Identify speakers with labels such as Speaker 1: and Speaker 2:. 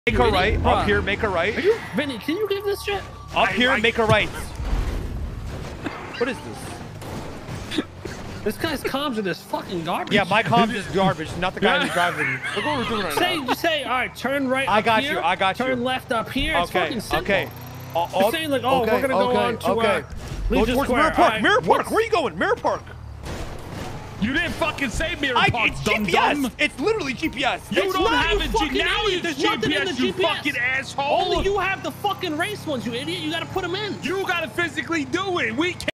Speaker 1: Make a right. Up here, make a right.
Speaker 2: Vinny, can you give this shit?
Speaker 1: Up here, make a right. What is this?
Speaker 2: This guy's comms are this fucking garbage.
Speaker 1: Yeah, my comms is garbage, not the guy who's driving. Look what we're doing right now.
Speaker 2: Just say, all right, turn right.
Speaker 1: I got you. I got you.
Speaker 2: Turn left up here. It's fucking simple.
Speaker 1: Okay.
Speaker 2: You're saying like, oh, we're gonna go on to
Speaker 1: go towards Mirror Park. Mirror Park. Where are you going? Mirror Park.
Speaker 3: You didn't fucking say Mirror Park,
Speaker 1: it's GPS. It's literally GPS.
Speaker 3: You don't have a GPS. Now it's GPS, you fucking asshole.
Speaker 2: Only you have the fucking race ones, you idiot. You gotta put them in.
Speaker 3: You gotta physically do it. We can't.